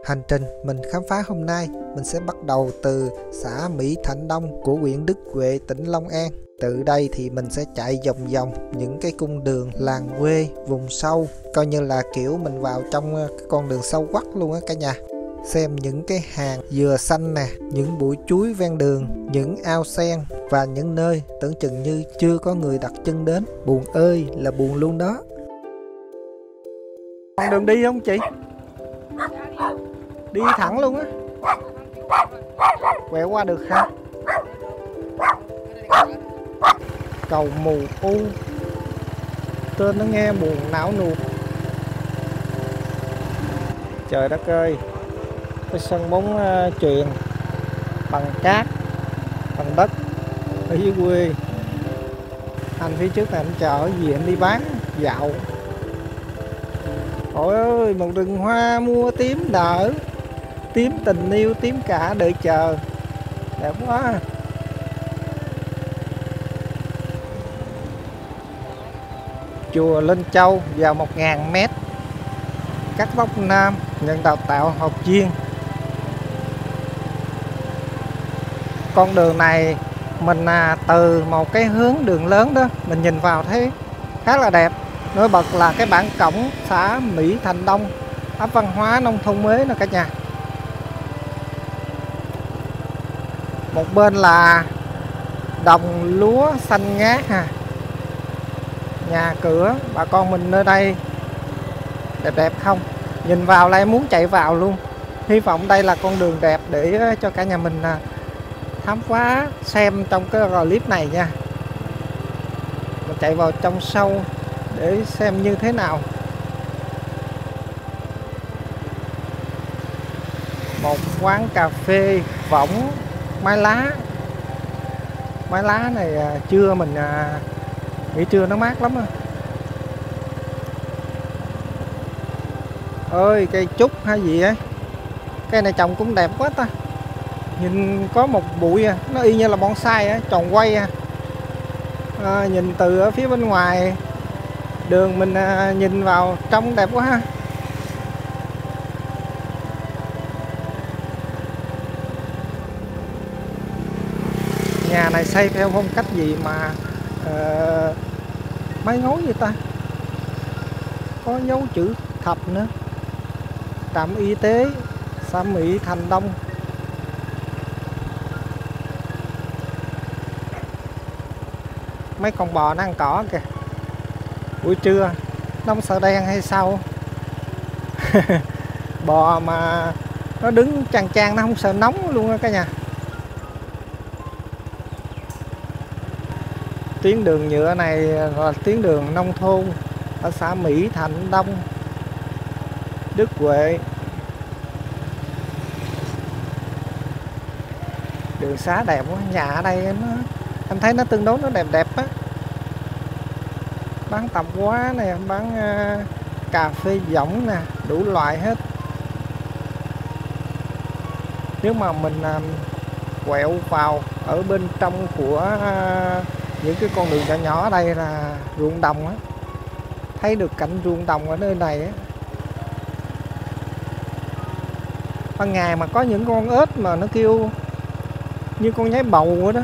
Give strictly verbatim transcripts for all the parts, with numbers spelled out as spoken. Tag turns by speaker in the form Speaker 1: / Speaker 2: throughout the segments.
Speaker 1: Hành trình mình khám phá hôm nay, mình sẽ bắt đầu từ xã Mỹ Thạnh Đông của huyện Đức Huệ, tỉnh Long An. Từ đây thì mình sẽ chạy vòng vòng những cái cung đường làng quê, vùng sâu, coi như là kiểu mình vào trong cái con đường sâu quắc luôn á cả nhà. Xem những cái hàng dừa xanh nè, những bụi chuối ven đường, những ao sen và những nơi tưởng chừng như chưa có người đặt chân đến. Buồn ơi là buồn luôn đó. Còn đường đi không chị? Đi thẳng luôn á. Quẹo qua được hả? Cầu Mù U. Tên nó nghe buồn não nuột. Trời đất ơi, cái sân bóng uh, chuyền bằng cát, bằng đất ở dưới quê. Anh phía trước là anh chở gì anh đi bán dạo. Ôi ơi, một rừng hoa mua tím nở, tím tình yêu, tím cả đợi chờ, đẹp quá. Chùa Linh Châu vào một nghìn mét, cắt tóc Nam nhận đào tạo học viên. Con đường này mình à, từ một cái hướng đường lớn đó, mình nhìn vào thấy khá là đẹp. Nổi bật là cái bảng cổng xã Mỹ Thạnh Đông, ấp văn hóa nông thôn mới nè cả nhà. Một bên là đồng lúa xanh ngát ha. Nhà cửa bà con mình nơi đây đẹp đẹp không? Nhìn vào là em muốn chạy vào luôn. Hy vọng đây là con đường đẹp để cho cả nhà mình khám phá xem trong cái clip này nha. Mình chạy vào trong sâu để xem như thế nào. Một quán cà phê võng mái lá. Mái lá này trưa mình nghỉ trưa nó mát lắm. Ơi cây trúc hay gì ấy, cây này trồng cũng đẹp quá ta. Nhìn có một bụi à, nó y như là bonsai á, tròn quay à. À, nhìn từ ở phía bên ngoài đường mình à, nhìn vào trong đẹp quá ha. Nhà này xây theo phong cách gì mà uh, mái ngói vậy ta, có dấu chữ thập nữa. Trạm y tế xã Mỹ Thạnh Đông. Mấy con bò nó ăn cỏ kìa. Buổi trưa nó không sợ đen hay sao? Bò mà nó đứng chằng chang nó không sợ nóng luôn á cả nhà. Tuyến đường nhựa này là tuyến đường nông thôn ở xã Mỹ Thạnh Đông, Đức Huệ. Đường xá đẹp quá, nhà ở đây nó, em thấy nó tương đối nó đẹp đẹp á. Bán tạp hóa nè, bán uh, cà phê võng nè, đủ loại hết. Nếu mà mình uh, quẹo vào ở bên trong của uh, những cái con đường nhỏ nhỏ ở đây là ruộng đồng á, thấy được cảnh ruộng đồng ở nơi này á. Ban ngày mà có những con ếch mà nó kêu như con nhái bầu vậy đó.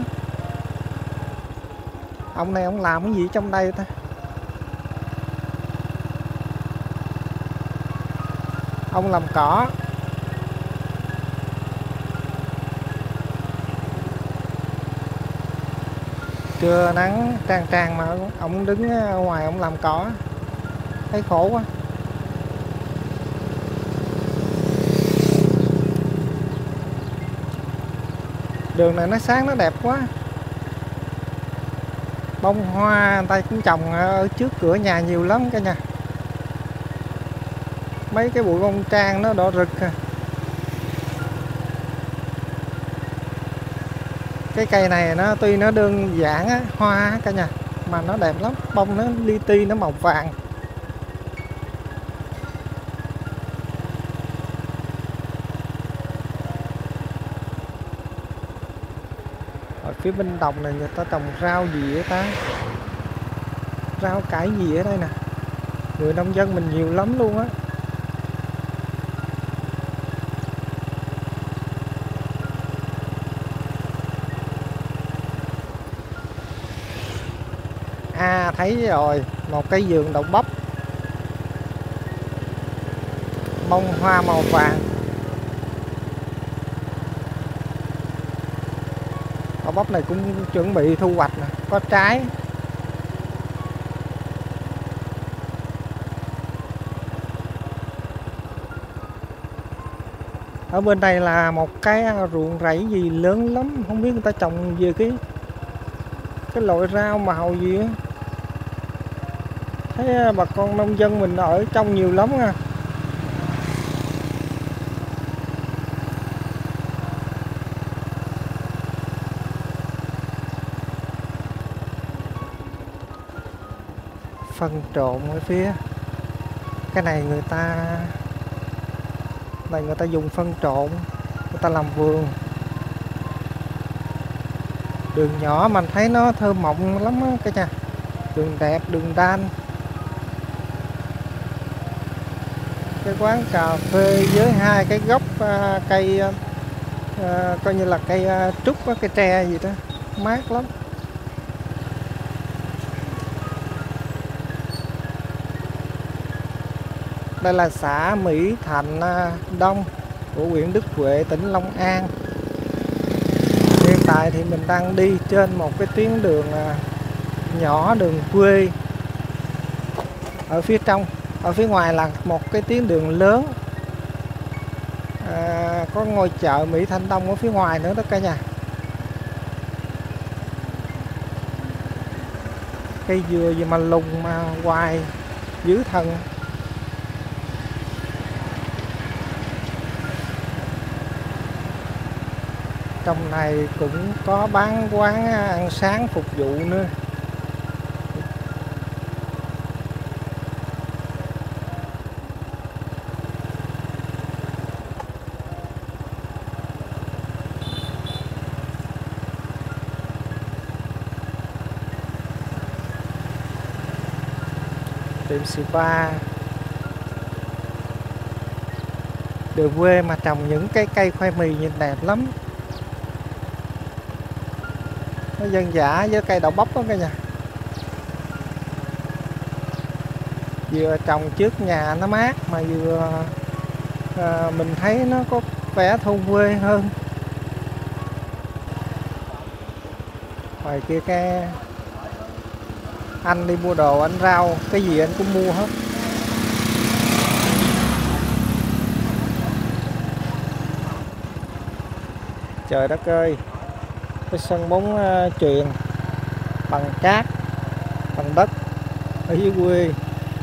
Speaker 1: Ông này ông làm cái gì trong đây ta? Ông làm cỏ. Trưa nắng trang trang mà ông đứng ngoài ông làm cỏ, thấy khổ quá. Đường này nó sáng nó đẹp quá. Bông hoa người ta cũng trồng ở trước cửa nhà nhiều lắm cả nhà. Mấy cái bụi bông trang nó đỏ rực à. Cái cây này nó tuy nó đơn giản á, hoa cả nhà, mà nó đẹp lắm. Bông nó li ti, nó màu vàng. Ở phía bên đồng này người ta trồng rau gì vậy ta? Rau cải gì ở đây nè. Người nông dân mình nhiều lắm luôn á. À thấy rồi, một cái vườn đậu bắp, bông hoa màu vàng. Đậu bắp này cũng chuẩn bị thu hoạch nè, có trái. Ở bên đây là một cái ruộng rẫy gì lớn lắm, không biết người ta trồng về cái cái loại rau màu gì á. Thấy bà con nông dân mình ở trong nhiều lắm nha. Phân trộn ở phía cái này người ta này người ta dùng phân trộn, người ta làm vườn. Đường nhỏ mình thấy nó thơ mộng lắm á cả nhà. Đường đẹp, đường đan. Cái quán cà phê với hai cái gốc uh, cây uh, coi như là cây uh, trúc, uh, cây tre gì đó, mát lắm. Đây là xã Mỹ Thạnh Đông của huyện Đức Huệ, tỉnh Long An. Hiện tại thì mình đang đi trên một cái tuyến đường nhỏ, đường quê. Ở phía trong, ở phía ngoài là một cái tuyến đường lớn. À, có ngôi chợ Mỹ Thạnh Đông ở phía ngoài nữa đó cả nhà. Cây dừa gì mà lùng mà hoài dữ thần. Trong này cũng có bán quán ăn sáng phục vụ nữa. Tiệm spa. Đường quê mà trồng những cái cây khoai mì nhìn đẹp lắm. Nó dân dã với cây đậu bắp đó cả nhà. Vừa trồng trước nhà nó mát mà vừa à, mình thấy nó có vẻ thôn quê hơn. Ngoài kia cái anh đi mua đồ, anh rau cái gì anh cũng mua hết. Trời đất ơi, cái sân bóng uh, chuyền bằng cát, bằng đất ở dưới quê.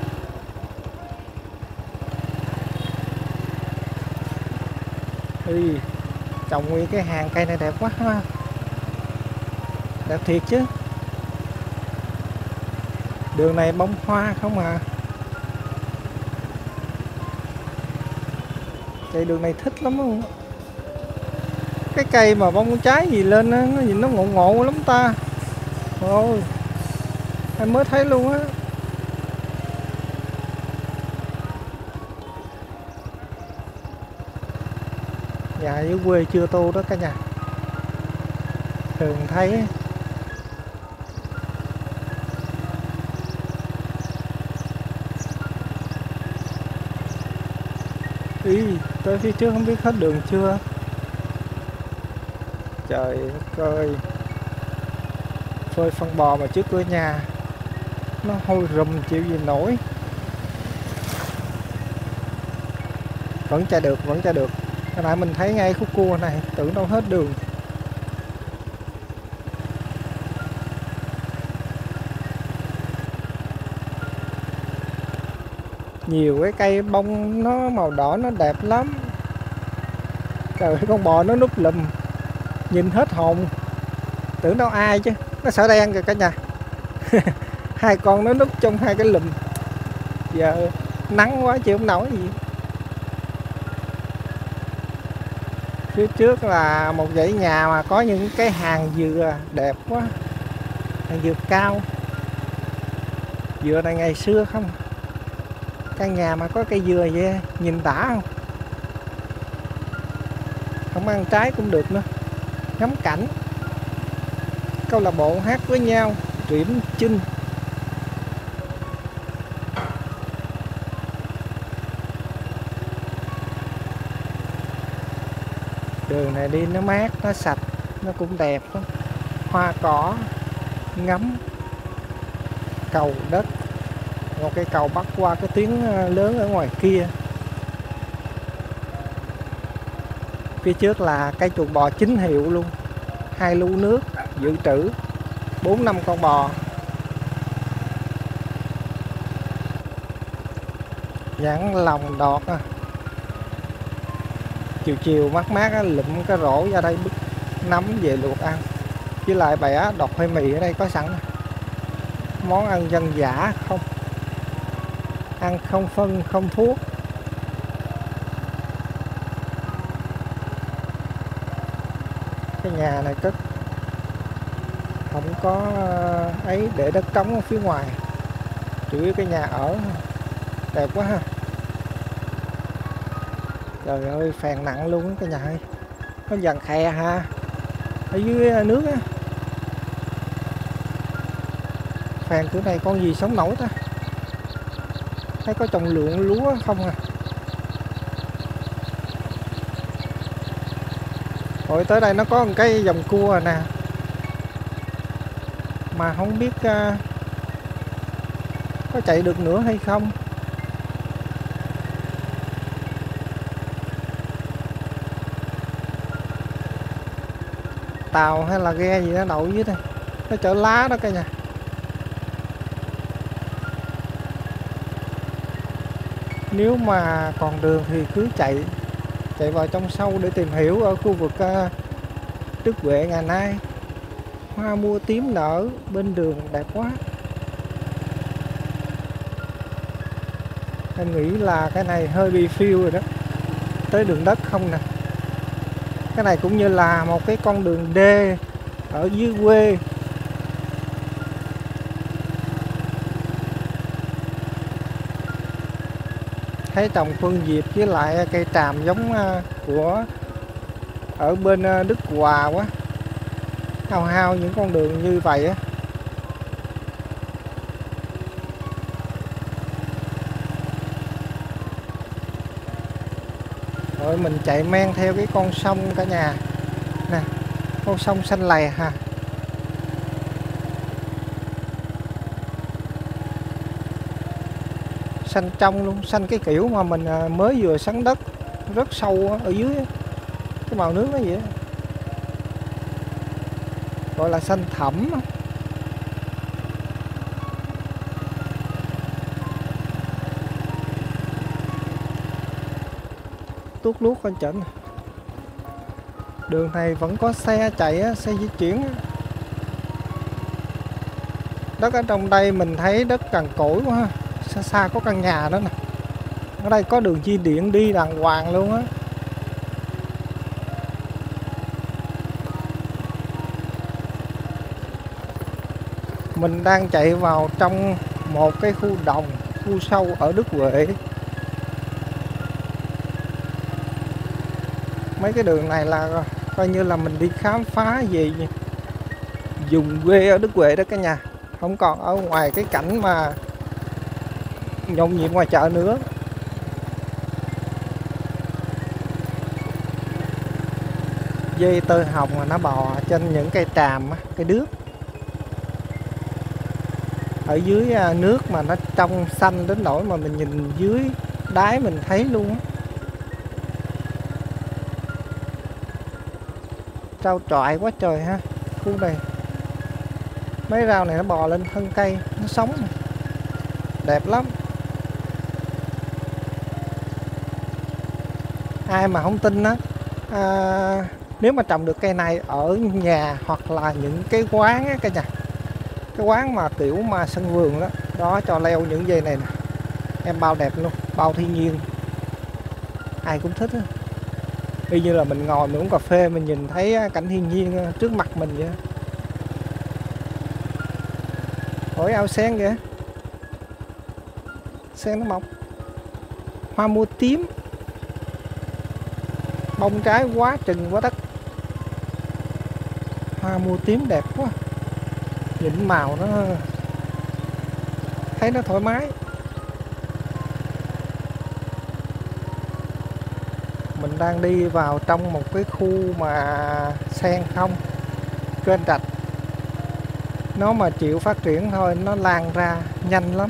Speaker 1: Ê, trồng nguyên cái hàng cây này đẹp quá ha. Đẹp thiệt chứ. Đường này bông hoa không à. Chạy đường này thích lắm không? Cái cây mà bông trái gì lên á, nó nhìn nó ngộ ngộ lắm ta. Ôi, em mới thấy luôn á. Nhà dưới quê chưa tô đó cả nhà. Thường thấy Ý, tới phía trước không biết hết đường chưa. Trời đất ơi, phơi phân bò mà trước cửa nhà nó hôi rùm chịu gì nổi. Vẫn chạy được, vẫn chạy được. Hồi nãy mình thấy ngay khúc cua này, tưởng đâu hết đường. Nhiều cái cây bông nó màu đỏ nó đẹp lắm. Trời ơi, con bò nó núp lùm, nhìn hết hồn. Tưởng đâu ai chứ, nó sợ đen kìa cả nhà. Hai con nó núp trong hai cái lùm. Giờ nắng quá chịu không nổi gì. Phía trước là một dãy nhà mà có những cái hàng dừa đẹp quá. Hàng dừa cao. Dừa này ngày xưa không. Căn nhà mà có cây dừa vậy nhìn đã không? Không ăn trái cũng được nữa. Ngắm cảnh. Câu lạc bộ hát với nhau, Truyểm Chinh. Đường này đi nó mát, nó sạch, nó cũng đẹp lắm. Hoa cỏ, ngắm, cầu đất. Một cái cầu bắc qua cái tuyến lớn ở ngoài kia. Phía trước là cái chuồng bò chính hiệu luôn. Hai lu nước dự trữ, bốn năm con bò. Giảng lòng đọt à. Chiều chiều mát mát á, lụm cái rổ ra đây bứt nấm về luộc ăn. Với lại bẻ đọt khoai mì ở đây có sẵn. Món ăn dân dã không. Ăn không phân không thuốc. Cái nhà này cất không có ấy, để đất trống ở phía ngoài, chủ yếu cái nhà ở. Đẹp quá ha. Trời ơi, phèn nặng luôn cái nhà ơi. Nó dàn khe ha. Ở dưới nước á. Phèn cửa này con gì sống nổi ta. Thấy có trồng lượng lúa không à. Rồi tới đây nó có một cái dòng cua rồi nè. Mà không biết uh, có chạy được nữa hay không. Tàu hay là ghe gì đó đậu dưới đây. Nó chở lá đó cả nhà. Nếu mà còn đường thì cứ chạy Chạy vào trong sâu để tìm hiểu ở khu vực uh, Đức Huệ ngày nay. Hoa mua tím nở bên đường đẹp quá. Em nghĩ là cái này hơi bị phiêu rồi đó. Tới đường đất không nè. Cái này cũng như là một cái con đường D ở dưới quê. Thấy trồng phương diệp với lại cây tràm giống của ở bên Đức Hòa quá. Hao hao những con đường như vậy á. Rồi mình chạy men theo cái con sông cả nhà. Nè, con sông xanh lè ha. Xanh trong luôn, xanh cái kiểu mà mình mới vừa sắn đất, rất sâu ở dưới. Cái màu nước nó vậy. Gọi là xanh thẳm. Tuốt luốt con chỉnh. Đường này vẫn có xe chạy, xe di chuyển. Đất ở trong đây mình thấy đất cằn cỗi quá ha. Xa xa có căn nhà đó nè. Ở đây có đường chi điện đi đàng hoàng luôn á. Mình đang chạy vào trong một cái khu đồng, khu sâu ở Đức Huệ. Mấy cái đường này là coi như là mình đi khám phá về vùng quê ở Đức Huệ đó cả nhà. Không còn ở ngoài cái cảnh mà nhộn nhịp ngoài chợ nữa. Dây tơ hồng mà nó bò trên những cây tràm, cây đước. Ở dưới nước mà nó trong xanh đến nỗi mà mình nhìn dưới đáy mình thấy luôn á. Trao trọi quá trời ha. Khu này mấy rau này nó bò lên thân cây, nó sống đẹp lắm. Ai mà không tin á, à, nếu mà trồng được cây này ở nhà hoặc là những cái quán á cả nhà, cái quán mà kiểu mà sân vườn đó, đó cho leo những dây này nè, em bao đẹp luôn, bao thiên nhiên, ai cũng thích á. Y như là mình ngồi mình uống cà phê mình nhìn thấy cảnh thiên nhiên trước mặt mình vậy. Ổi ao sen kìa, sen nó mọc, hoa mua tím, bông trái quá chừng quá đất. Hoa mua tím đẹp quá, nhìn màu nó thấy nó thoải mái. Mình đang đi vào trong một cái khu mà sen không, kênh rạch. Nó mà chịu phát triển thôi, nó lan ra nhanh lắm.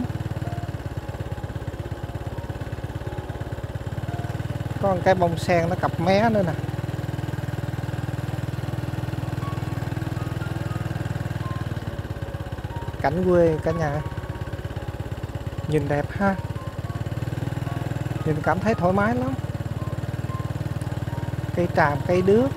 Speaker 1: Có một cái bông sen nó cặp mé nữa nè. Cảnh quê cả nhà. Nhìn đẹp ha. Nhìn cảm thấy thoải mái lắm. Cây tràm, cây đước.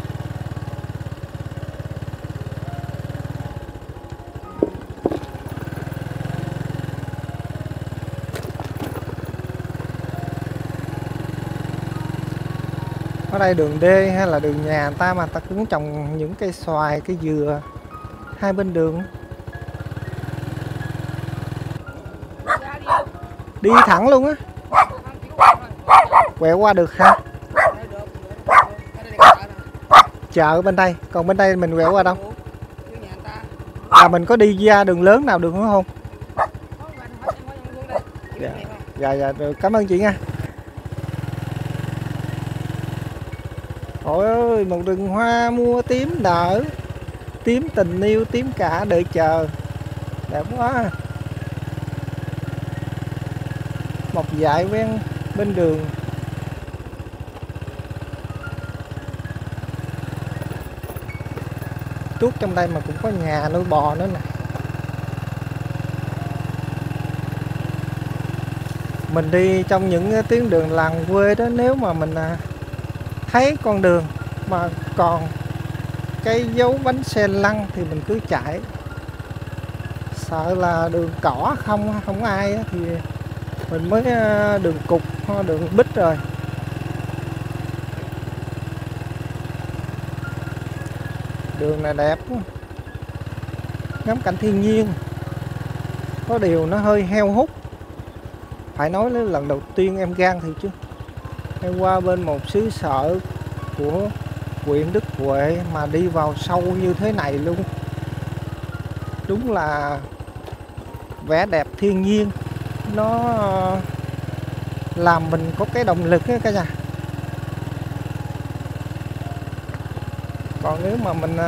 Speaker 1: Ở đây đường D hay là đường nhà người ta mà người ta cũng trồng những cây xoài, cây dừa hai bên đường. Đi thẳng luôn á. Quẹo qua được hả? Chợ bên đây, còn bên đây mình quẹo qua đâu? À, mình có đi ra đường lớn nào được không? Dạ, dạ, dạ được. Cảm ơn chị nha. Trời ơi, một rừng hoa mua tím nở, tím tình yêu, tím cả đợi chờ, đẹp quá. Một dải ven bên đường. Tuốt trong đây mà cũng có nhà nuôi bò nữa nè. Mình đi trong những tuyến đường làng quê đó, nếu mà mình thấy con đường mà còn cái dấu bánh xe lăn thì mình cứ chạy. Sợ là đường cỏ không không ai thì mình mới đường cục, đường bích rồi. Đường này đẹp quá. Ngắm cảnh thiên nhiên. Có điều nó hơi heo hút. Phải nói là lần đầu tiên em gan thì chứ. Em qua bên một xứ sở của huyện Đức Huệ mà đi vào sâu như thế này luôn. Đúng là vẻ đẹp thiên nhiên. Nó làm mình có cái động lực ấy cả nhà. Còn nếu mà mình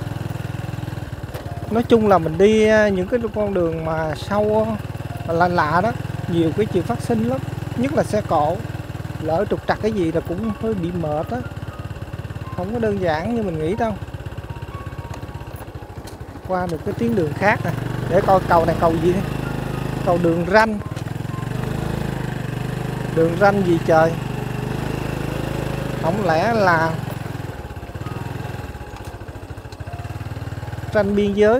Speaker 1: nói chung là mình đi những cái con đường mà sâu mà lạ lạ đó, nhiều cái chuyện phát sinh lắm, nhất là xe cộ. Lỡ trục trặc cái gì là cũng hơi bị mệt á, không có đơn giản như mình nghĩ đâu. Qua được cái tuyến đường khác nè, để coi cầu này cầu gì. Cầu đường ranh. Đường ranh gì trời? Không lẽ là ranh biên giới?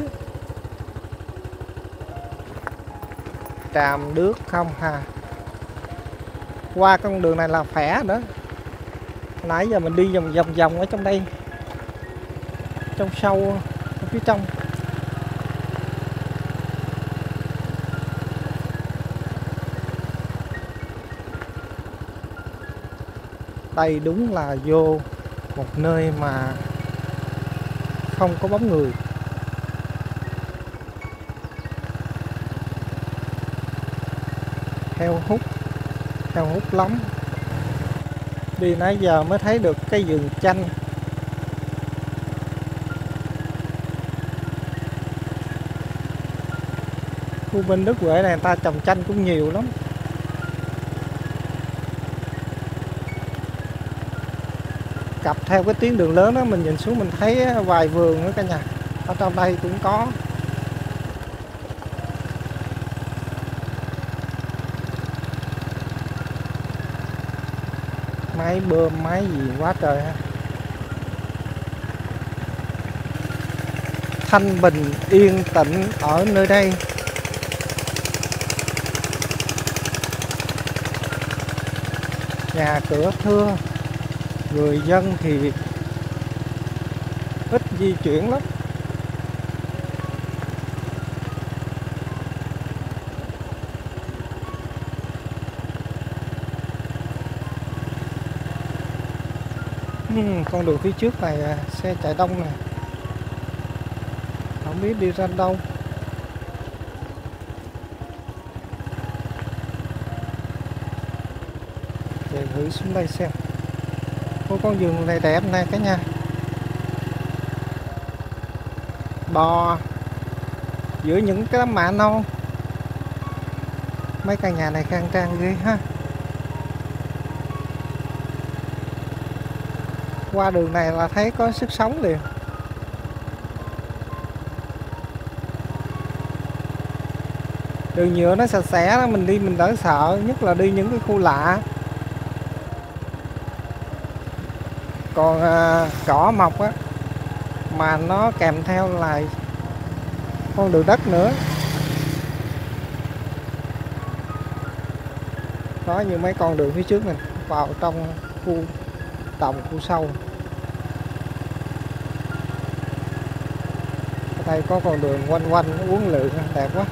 Speaker 1: Tràm đước không ha? Qua con đường này là phẻ nữa. Nãy giờ mình đi vòng vòng vòng ở trong đây, trong sâu ở phía trong. Đây đúng là vô một nơi mà không có bóng người. Heo hút, heo hút lắm. Đi nãy giờ mới thấy được cái vườn chanh. Khu bên Đức Huệ này người ta trồng chanh cũng nhiều lắm. Cặp theo cái tuyến đường lớn đó, mình nhìn xuống mình thấy vài vườn nữa cả nhà. Ở trong đây cũng có. Máy bơm, máy gì quá trời ha. Thanh bình, yên tĩnh ở nơi đây. Nhà cửa thưa, người dân thì ít di chuyển lắm. uhm, Con đường phía trước này xe chạy đông nè, không biết đi ra đâu. Chạy thử xuống đây xem. Ô, con vườn này đẹp nè cả nhà. Bò giữa những cái đám mạ non. Mấy căn nhà này khang trang ghê ha. Qua đường này là thấy có sức sống liền. Đường nhựa nó sạch sẽ đó, mình đi mình đỡ sợ, nhất là đi những cái khu lạ. Còn à, cỏ mọc á, mà nó kèm theo là con đường đất nữa. Đó, như mấy con đường phía trước này vào trong khu đồng, khu sâu. Ở đây có con đường quanh quanh uốn lượn đẹp quá.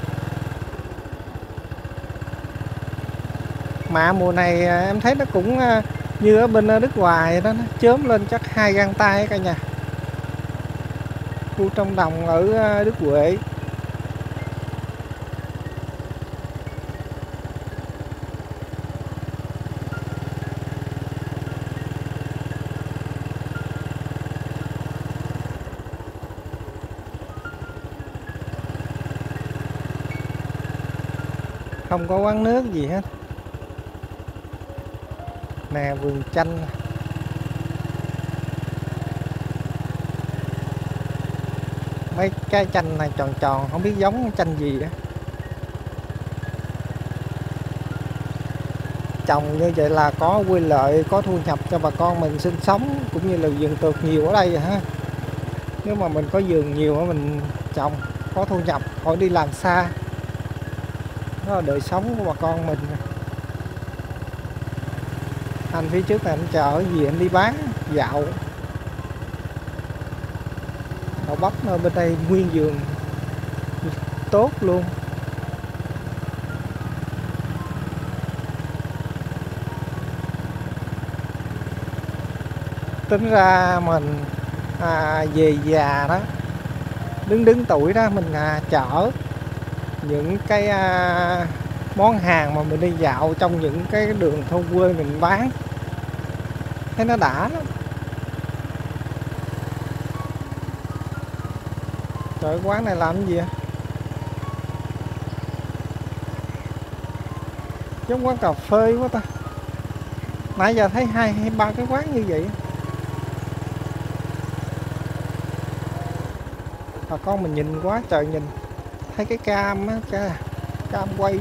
Speaker 1: Mà mùa này em thấy nó cũng như ở bên Đức Hoài đó, nó chớm lên chắc hai gang tay cả nhà. Khu trong đồng ở Đức Huệ. Không có quán nước gì hết. Nè, vườn chanh. Mấy cái chanh này tròn tròn, không biết giống chanh gì đó. Trồng như vậy là có quy lợi, có thu nhập cho bà con mình sinh sống, cũng như là vườn tược nhiều ở đây rồi ha. Nếu mà mình có vườn nhiều mình trồng, có thu nhập, khỏi đi làm xa. Đó là đời sống của bà con mình. Anh phía trước này anh chợ gì anh đi bán dạo. Đậu bắp ở bên đây nguyên vườn tốt luôn. Tính ra mình à, về già đó, đứng đứng tuổi đó, mình à, chở những cái à, món hàng mà mình đi dạo trong những cái đường thôn quê mình bán, thấy nó đã lắm. Trời, quán này làm cái gì vậy? Giống quán cà phê quá ta. Nãy giờ thấy hai hay ba cái quán như vậy. Bà con mình nhìn quá trời nhìn. Thấy cái cam á, cái cam quay.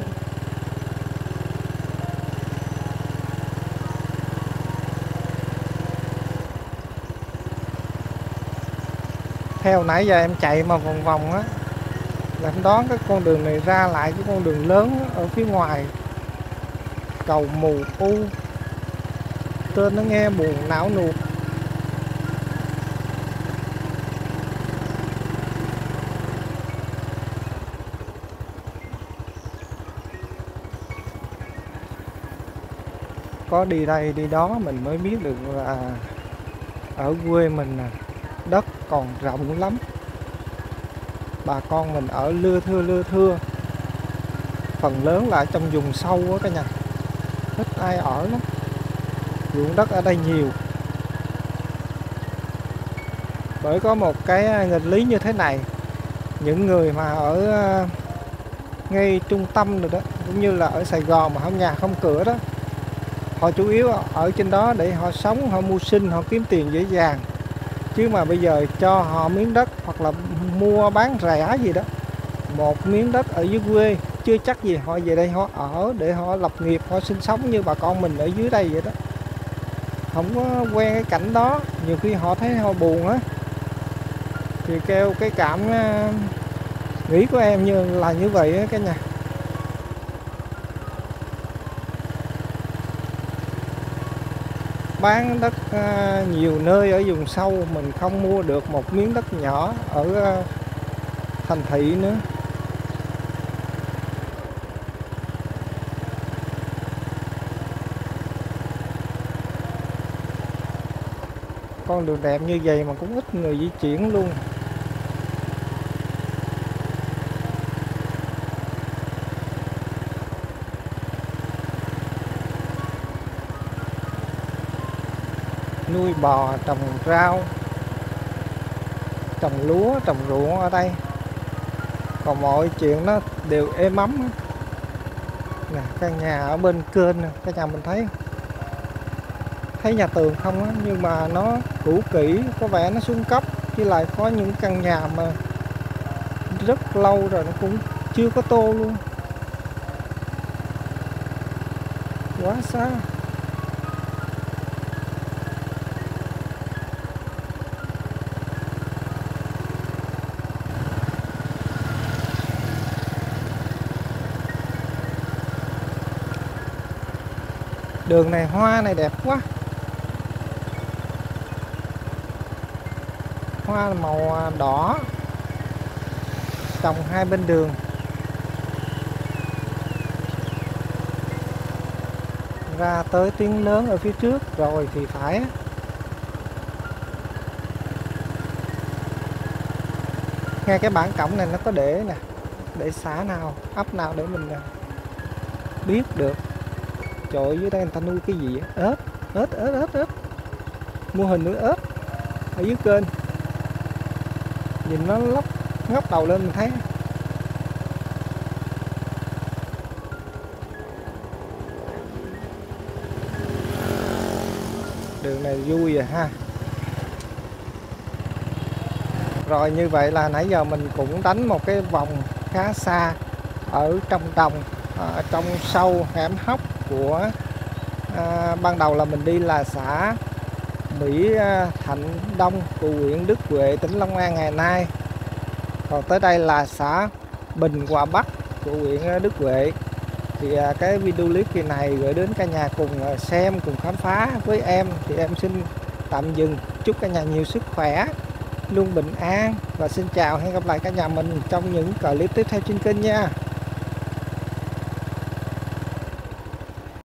Speaker 1: Theo nãy giờ em chạy mà vòng vòng á, là em đoán cái con đường này ra lại cái con đường lớn ở phía ngoài. Cầu Mù U. Tên nó nghe buồn não nuột. Có đi đây đi đó mình mới biết được là ở quê mình đất còn rộng lắm. Bà con mình ở lưa thưa lưa thưa. Phần lớn là trong vùng sâu á cả nhà. Ít ai ở lắm. Ruộng đất ở đây nhiều. Bởi có một cái nghịch lý như thế này. Những người mà ở ngay trung tâm rồi đó, cũng như là ở Sài Gòn mà không nhà không cửa đó, họ chủ yếu ở trên đó để họ sống, họ mưu sinh, họ kiếm tiền dễ dàng. Chứ mà bây giờ cho họ miếng đất hoặc là mua bán rẻ gì đó, một miếng đất ở dưới quê, chưa chắc gì họ về đây họ ở để họ lập nghiệp, họ sinh sống như bà con mình ở dưới đây vậy đó. Không có quen cái cảnh đó, nhiều khi họ thấy họ buồn á. Thì kêu cái cảm uh, nghĩ của em như là như vậy á cả nhà. Bán đất uh, nhiều nơi ở vùng sâu, mình không mua được một miếng đất nhỏ ở uh, thành thị nữa. Con đường đẹp như vậy mà cũng ít người di chuyển luôn. nuôi bò, trồng rau, trồng lúa, trồng ruộng ở đây. Còn mọi chuyện nó đều êm ấm. Nè, căn nhà ở bên kênh nè, cả nhà mình thấy thấy nhà tường không á, nhưng mà nó cũ kỹ, có vẻ nó xuống cấp, với lại có những căn nhà mà rất lâu rồi nó cũng chưa có tô luôn, quá xa. Đường này hoa này đẹp quá, hoa màu đỏ trồng hai bên đường. Ra tới tiếng lớn ở phía trước rồi thì phải. Ngay cái bảng cổng này nó có để nè, để xã nào, ấp nào để mình biết được. Trời ơi, dưới đây người ta nuôi cái gì á? Ếch, ếch, ếch, ếch, ếch. Mô hình nuôi ếch ở dưới kênh. Nhìn nó lóc ngóc đầu lên mình thấy. Đường này vui rồi ha. Rồi như vậy là nãy giờ mình cũng đánh một cái vòng khá xa ở trong đồng, ở trong sâu hẻm hóc của à, ban đầu là mình đi là xã Mỹ Thạnh Đông của huyện Đức Huệ, tỉnh Long An ngày nay. Còn tới đây là xã Bình Hòa Bắc của huyện Đức Huệ. Thì à, cái video clip kỳ này gửi đến cả nhà cùng xem, cùng khám phá với em. Thì em xin tạm dừng. Chúc cả nhà nhiều sức khỏe, luôn bình an. Và xin chào, hẹn gặp lại cả nhà mình trong những clip tiếp theo trên kênh nha.